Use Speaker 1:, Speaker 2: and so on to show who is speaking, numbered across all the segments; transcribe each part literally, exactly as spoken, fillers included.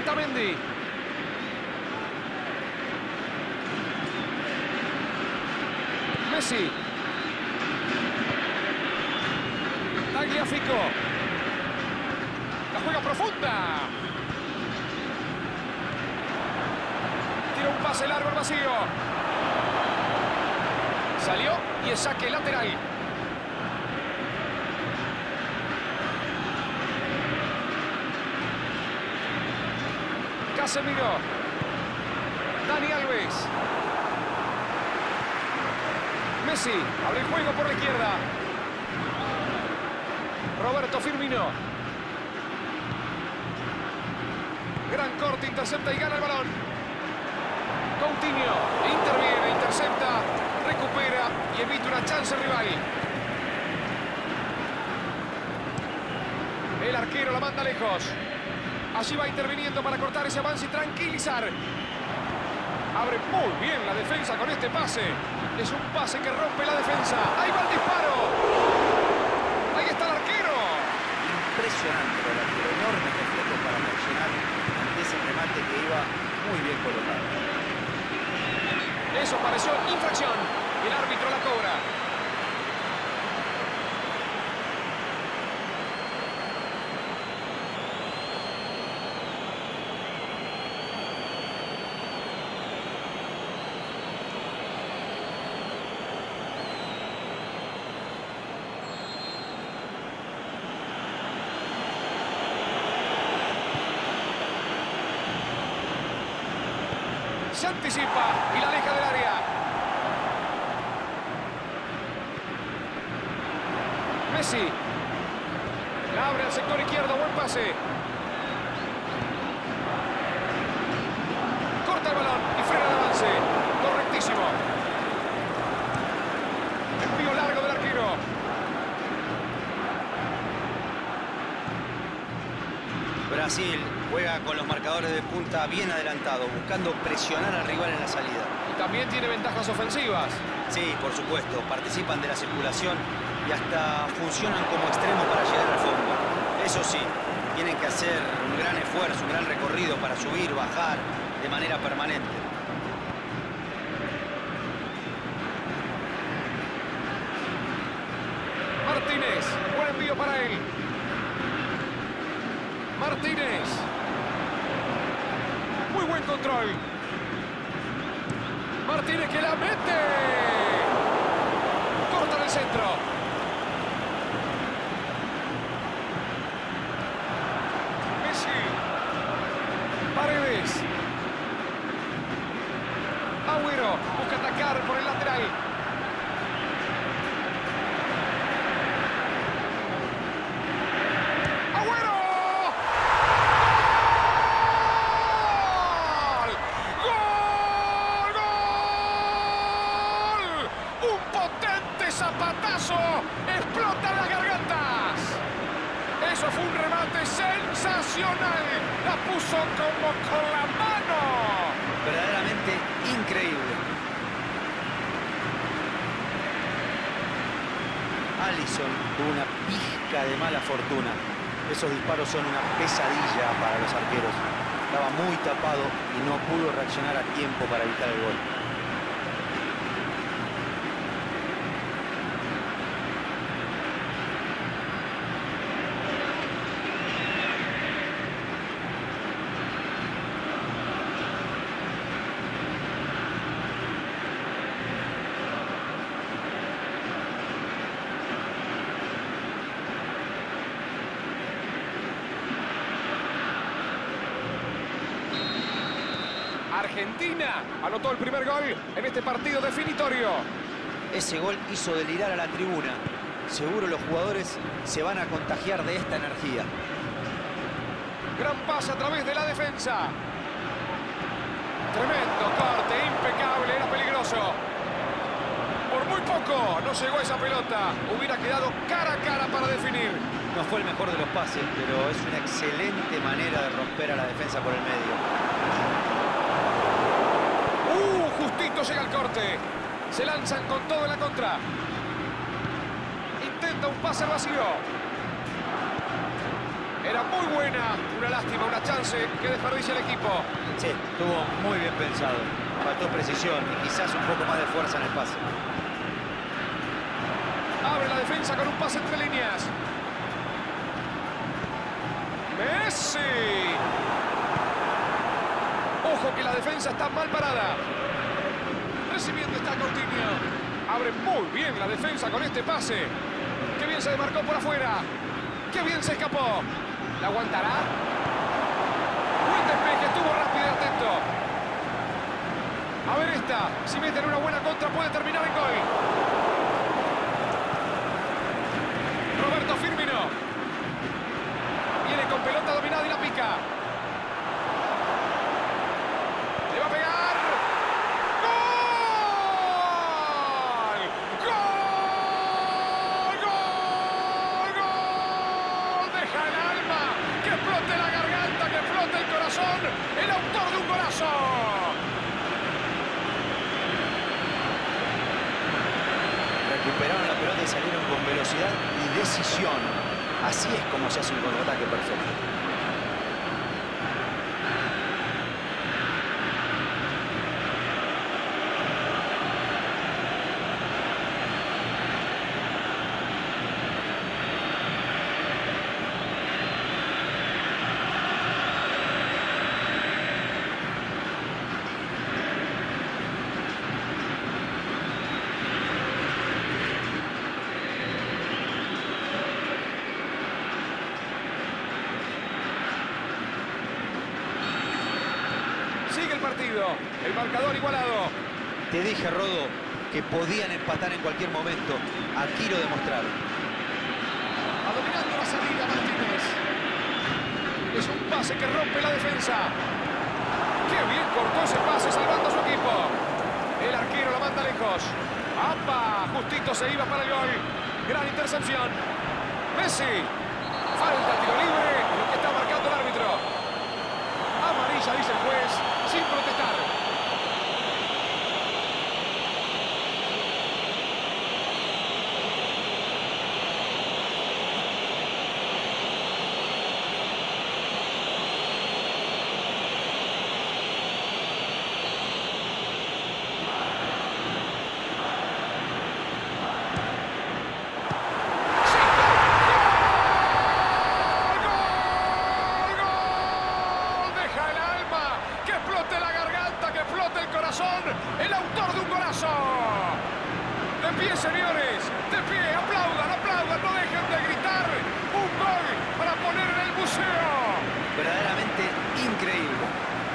Speaker 1: Otamendi. Messi. Tagliafico. La juega profunda. Tira un pase largo al vacío. Salió y es saque lateral. Casemiro. Dani Alves. Messi abre el juego por la izquierda. Roberto Firmino. Gran corte, intercepta y gana el balón. Coutinho interviene, intercepta, recupera y evita una chance rival. El arquero la manda lejos. Allí va interviniendo para cortar ese avance y tranquilizar. Abre muy bien la defensa con este pase. Es un pase que rompe la defensa. ¡Ahí va el disparo! ¡Ahí está el arquero!
Speaker 2: Impresionante el arquero. Enorme reflejo para reaccionar ante ese remate que iba muy bien colocado.
Speaker 1: Eso pareció infracción. El árbitro la cobra. Se anticipa y la aleja del área. Messi. La abre al sector izquierdo. Buen pase. Corta el balón y frena el avance. Correctísimo. Envío largo del arquero.
Speaker 2: Brasil juega con los marcadores de punta bien adelantados, buscando presionar al rival en la salida.
Speaker 1: Y también tiene ventajas ofensivas.
Speaker 2: Sí, por supuesto, participan de la circulación y hasta funcionan como extremos para llegar al fondo. Eso sí, tienen que hacer un gran esfuerzo, un gran recorrido para subir, bajar de manera permanente.
Speaker 1: Martínez, buen envío para él. Martínez. Muy buen control. Martínez que la mete. Corta en el centro. Messi. Paredes. Agüero busca atacar por el lateral. Zapatazo, explotan las gargantas. Eso fue un remate sensacional. La puso como con la mano.
Speaker 2: Verdaderamente increíble. Alisson tuvo una pizca de mala fortuna. Esos disparos son una pesadilla para los arqueros. Estaba muy tapado y no pudo reaccionar a tiempo para evitar el gol.
Speaker 1: Argentina anotó el primer gol en este partido definitorio.
Speaker 2: Ese gol hizo delirar a la tribuna. Seguro los jugadores se van a contagiar de esta energía.
Speaker 1: Gran pase a través de la defensa. Tremendo corte, impecable, era peligroso. Por muy poco no llegó esa pelota. Hubiera quedado cara a cara para definir.
Speaker 2: No fue el mejor de los pases, pero es una excelente manera de romper a la defensa por el medio.
Speaker 1: ¡Uh! Justito llega el corte. Se lanzan con todo en la contra. Intenta un pase al vacío. Era muy buena. Una lástima, una chance que desperdicia el equipo.
Speaker 2: Sí, estuvo muy bien pensado. Faltó precisión y quizás un poco más de fuerza en el pase.
Speaker 1: Abre la defensa con un pase entre líneas. ¡Messi! Ojo que la defensa está mal parada. Recibiendo está Coutinho. Abre muy bien la defensa con este pase. ¡Qué bien se demarcó por afuera! ¡Qué bien se escapó! ¿La aguantará? Buen despeje, estuvo rápido y atento. A ver esta. Si meten una buena contra puede terminar en gol. Roberto Firmino. Viene con pelota dominada y la pica. Le va a pegar. ¡Gol! ¡Gol! ¡Gol! ¡Gol! Deja el alma. Que explote la garganta, que explote el corazón. El autor de un golazo.
Speaker 2: Recuperaron la pelota y salieron con velocidad y decisión. Así es como se hace un contraataque perfecto.
Speaker 1: Sigue el partido, el marcador igualado.
Speaker 2: Te dije, Rodo, que podían empatar en cualquier momento. Aquí lo demostraron.
Speaker 1: Dominando la salida Martínez. Es un pase que rompe la defensa. ¡Qué bien cortó ese pase salvando a su equipo! El arquero la manda lejos. ¡Apa! Justito se iba para el gol. Gran intercepción. Messi. Falta, tiro libre. Lo que está marcando el árbitro. Amarilla, dice el juez, sin protestar. El autor de un golazo. De pie, señores. De pie. Aplaudan, aplaudan. No dejen de gritar. Un gol para poner en el museo.
Speaker 2: Verdaderamente increíble.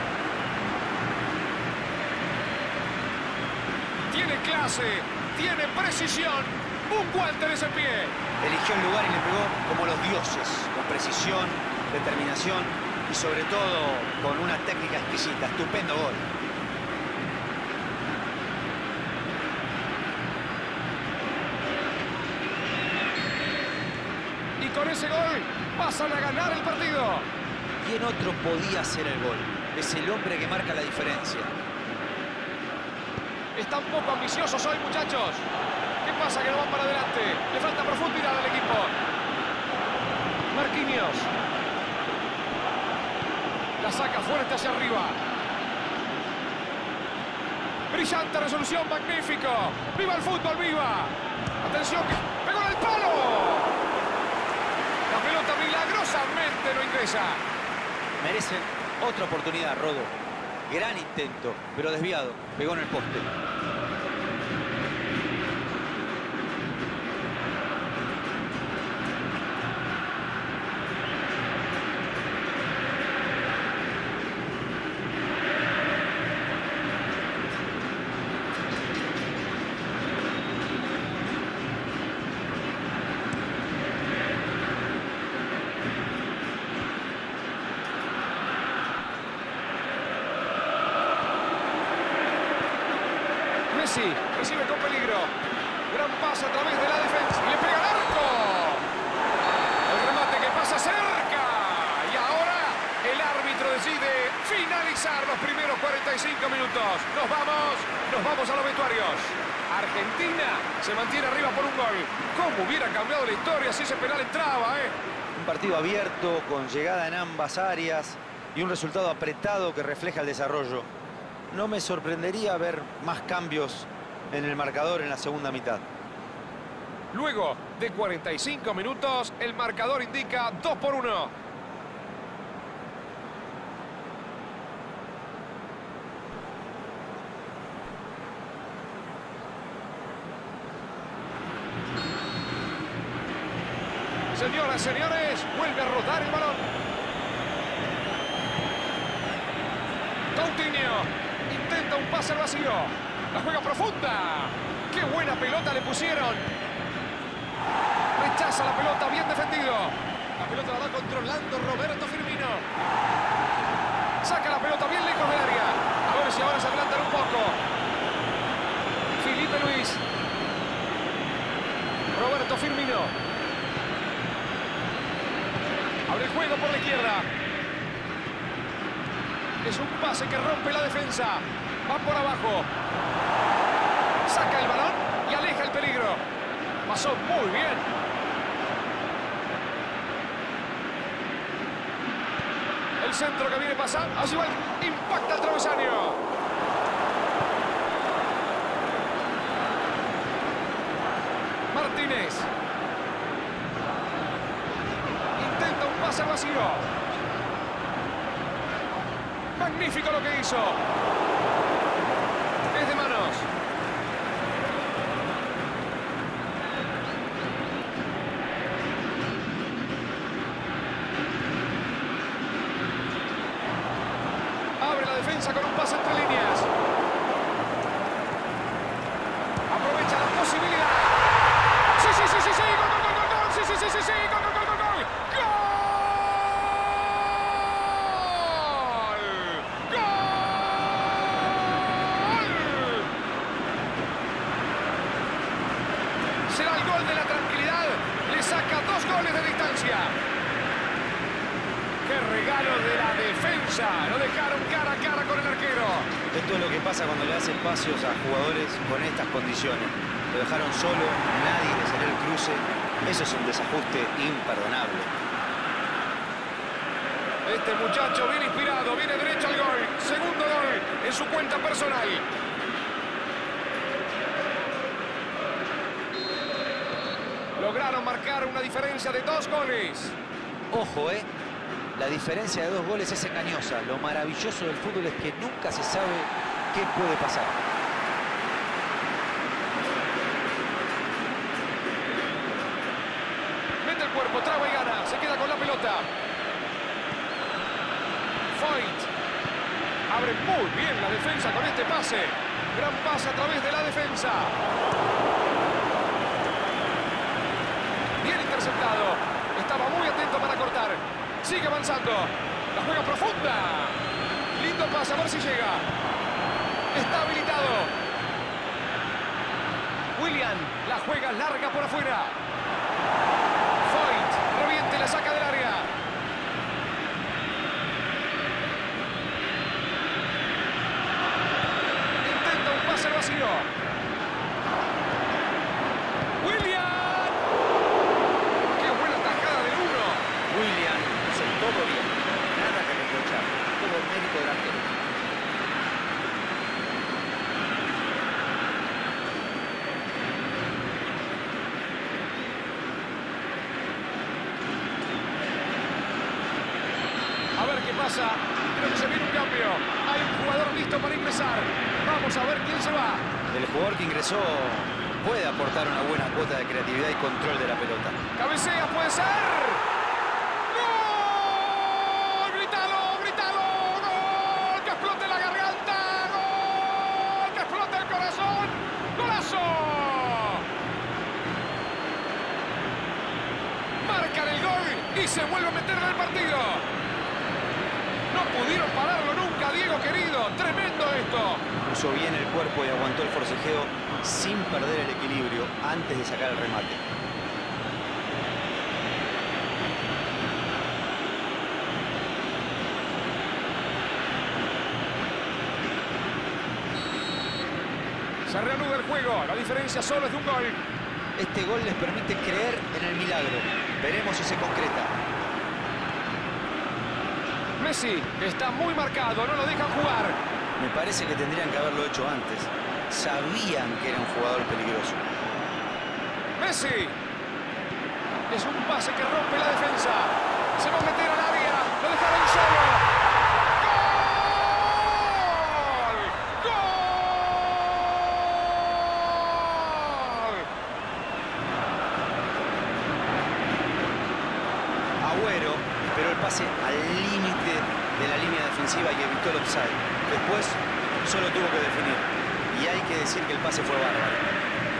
Speaker 1: Tiene clase. Tiene precisión. Un guante de ese pie.
Speaker 2: Eligió el lugar y le pegó como los dioses. Con precisión, determinación y sobre todo con una técnica exquisita. Estupendo gol.
Speaker 1: Con ese gol pasan a ganar el partido.
Speaker 2: ¿Quién otro podía hacer el gol? Es el hombre que marca la diferencia.
Speaker 1: Están poco ambiciosos hoy, muchachos. ¿Qué pasa que no van para adelante? Le falta profundidad al equipo. Marquinhos. La saca fuerte hacia arriba. Brillante resolución, magnífico. ¡Viva el fútbol, viva! Atención, que pegó en el palo. La pelota milagrosamente no ingresa.
Speaker 2: Merecen otra oportunidad, Rodo. Gran intento, pero desviado. Pegó en el poste.
Speaker 1: Messi recibe con peligro. Gran pase a través de la defensa. Y le pega al arco. El remate que pasa cerca. Y ahora el árbitro decide finalizar los primeros cuarenta y cinco minutos. Nos vamos, nos vamos a los vestuarios. Argentina se mantiene arriba por un gol. ¿Cómo hubiera cambiado la historia si ese penal entraba, eh?
Speaker 2: Un partido abierto, con llegada en ambas áreas y un resultado apretado que refleja el desarrollo. No me sorprendería ver más cambios en el marcador en la segunda mitad.
Speaker 1: Luego de cuarenta y cinco minutos, el marcador indica dos por uno. Señoras, señores, vuelve a rodar el balón. Coutinho intenta un pase al vacío. La juega profunda. ¡Qué buena pelota le pusieron! Rechaza la pelota, bien defendido. La pelota la va controlando Roberto Firmino. Saca la pelota bien lejos del área. A ver si ahora se adelantan un poco. Felipe Luis. Roberto Firmino. Abre el juego por la izquierda. Es un pase que rompe la defensa. Va por abajo. Saca el balón y aleja el peligro. Pasó muy bien. El centro que viene pasando. Allí va. Impacta el travesaño. Martínez. Intenta un pase vacío. Magnífico lo que hizo. Es de manos. Abre la defensa con un pase entre líneas. Aprovecha la posibilidad. Sí, sí, sí, sí, sí. Gol, gol, gol, gol, gol. Sí, sí, sí, sí, sí. Gol, gol, gol, gol, gol. Será el gol de la tranquilidad. Le saca dos goles de distancia. ¡Qué regalo de la defensa! Lo dejaron cara a cara con el arquero.
Speaker 2: Esto es lo que pasa cuando le hace espacios a jugadores con estas condiciones. Lo dejaron solo, nadie le salió el cruce. Eso es un desajuste imperdonable.
Speaker 1: Este muchacho viene inspirado, viene derecho al gol. Segundo gol en su cuenta personal. Lograron marcar una diferencia de dos goles.
Speaker 3: Ojo, ¿eh? La diferencia de dos goles es engañosa. Lo maravilloso del fútbol es que nunca se sabe qué puede pasar.
Speaker 1: Mete el cuerpo, traba y gana. Se queda con la pelota. Foyt. Abre muy bien la defensa con este pase. Gran pase a través de la defensa. Bien interceptado. Estaba muy atento para cortar. Sigue avanzando. La juega profunda. Lindo pase, a ver si llega. Está habilitado. Willian. La juega larga por afuera. Foyt. Reviente y la saca del área. Intenta un pase vacío. Willian. Qué buena tajada del uno.
Speaker 3: Willian hizo todo bien. Nada que reprochar. Todo mérito del arquero.
Speaker 1: A ver qué pasa. Creo que se viene un cambio. Hay un jugador listo para ingresar. Vamos a ver quién se va.
Speaker 2: El jugador que ingresó puede aportar una buena cuota de creatividad y control de la pelota.
Speaker 1: Cabecea, puede ser. ¡Gol! ¡Grítalo, grítalo! ¡Gol! ¡Que explote la garganta! ¡Gol! ¡Que explote el corazón! ¡Golazo! Marcan el gol y se vuelve a meter en el partido. No pudieron pararlo nunca, Diego querido. Tremendo esto.
Speaker 2: Puso bien el cuerpo y aguantó el forcejeo sin perder el equilibrio antes de sacar el remate.
Speaker 1: Se reanuda el juego. La diferencia solo es de un gol.
Speaker 3: Este gol les permite creer en el milagro. Veremos si se concreta.
Speaker 1: Messi está muy marcado, no lo dejan jugar.
Speaker 2: Me parece que tendrían que haberlo hecho antes. Sabían que era un jugador peligroso.
Speaker 1: Messi. Es un pase que rompe la defensa. Se va a meter al área. Lo dejaron solo. ¡Gol! ¡Gol!
Speaker 2: Agüero esperó el pase al límite de la línea defensiva y evitó el offside. Después solo tuvo que definir. Y hay que decir que el pase fue bárbaro.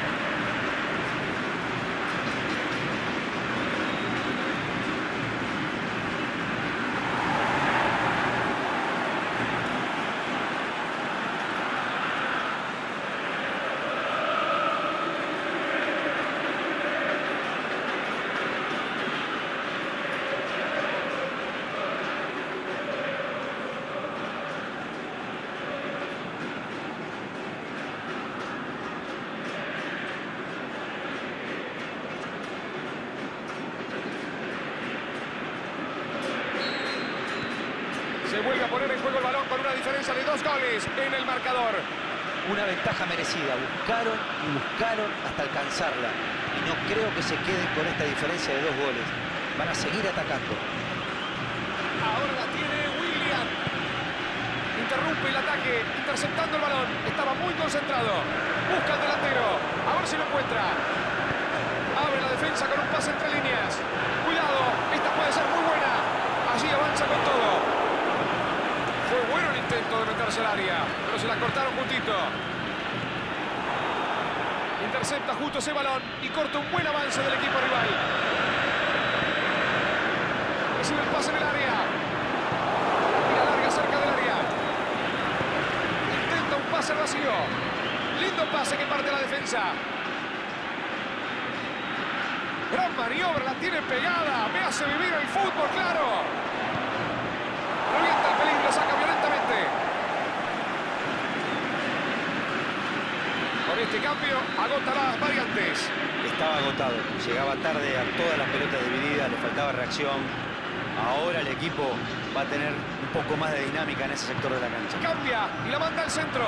Speaker 1: Se vuelve a poner en juego el balón con una diferencia de dos goles en el marcador.
Speaker 3: Una ventaja merecida. Buscaron y buscaron hasta alcanzarla. Y no creo que se queden con esta diferencia de dos goles. Van a seguir atacando.
Speaker 1: Ahora la tiene Willian. Interrumpe el ataque, interceptando el balón. Estaba muy concentrado. Busca al delantero. A ver si lo encuentra. Abre la defensa con un pase entre líneas. Cuidado, esta puede ser muy buena. Allí avanza con todo. Fue bueno el intento de meterse al área, pero se la cortaron justito. Intercepta justo ese balón y corta un buen avance del equipo rival. Recibe el pase en el área. Y la larga cerca del área. Intenta un pase vacío. Lindo pase que parte la defensa. Gran maniobra, la tiene pegada. Me hace vivir el fútbol, claro. Revienta el peligro, saca violentamente. Con este cambio, agota las variantes.
Speaker 2: Estaba agotado. Llegaba tarde a todas las pelotas divididas, le faltaba reacción. Ahora el equipo va a tener un poco más de dinámica en ese sector de la cancha.
Speaker 1: Cambia y la manda al centro.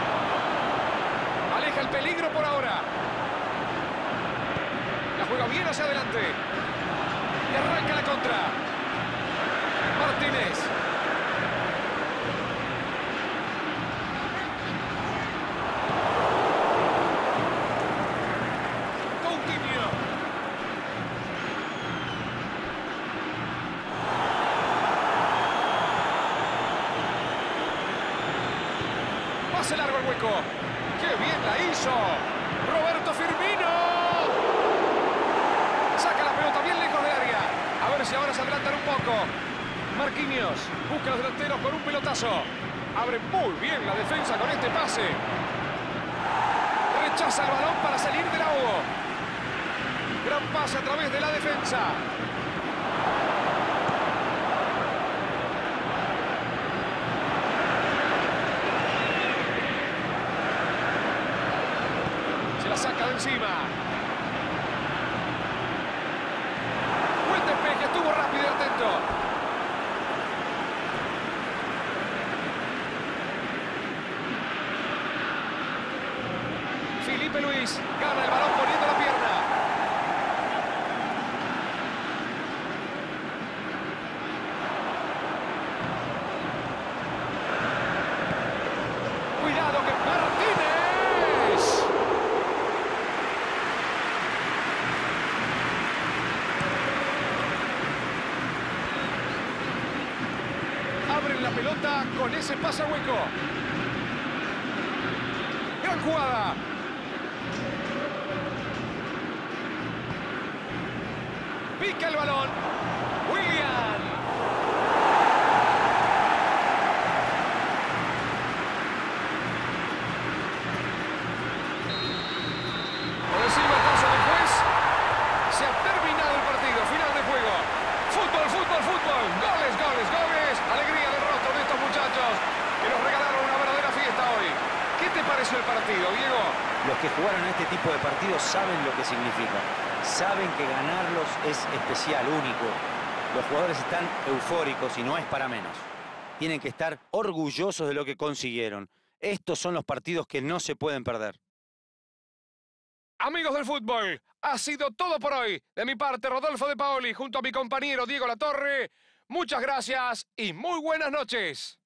Speaker 1: Aleja el peligro por ahora. La juega bien hacia adelante. Y arranca la contra. Martínez. Coutinho. Pase largo el hueco. ¡Qué bien la hizo! Roberto Firmino. Saca la pelota bien lejos del área. A ver si ahora se adelantan un poco. Marquinhos busca a los delanteros con un pelotazo. Abre muy bien la defensa con este pase. Rechaza el balón para salir del ahogo. Gran pase a través de la defensa. Se la saca de encima. Buen despeje, estuvo rápido y atento. Felipe Luis gana el balón poniendo la pierna. Cuidado que Martínez. Abren la pelota con ese pase a hueco. Gran jugada. Pica el balón. Willian. Lo decimos el caso del juez. Se ha terminado el partido. Final de juego. Fútbol, fútbol, fútbol. Goles, goles, goles. Alegría del rostro de estos muchachos que nos regalaron una verdadera fiesta hoy. ¿Qué te pareció el partido, Diego?
Speaker 3: partidos saben lo que significa. Saben que ganarlos es especial, único. Los jugadores están eufóricos y no es para menos. Tienen que estar orgullosos de lo que consiguieron. Estos son los partidos que no se pueden perder.
Speaker 1: Amigos del fútbol, ha sido todo por hoy. De mi parte, Rodolfo De Paoli, junto a mi compañero Diego Latorre. Muchas gracias y muy buenas noches.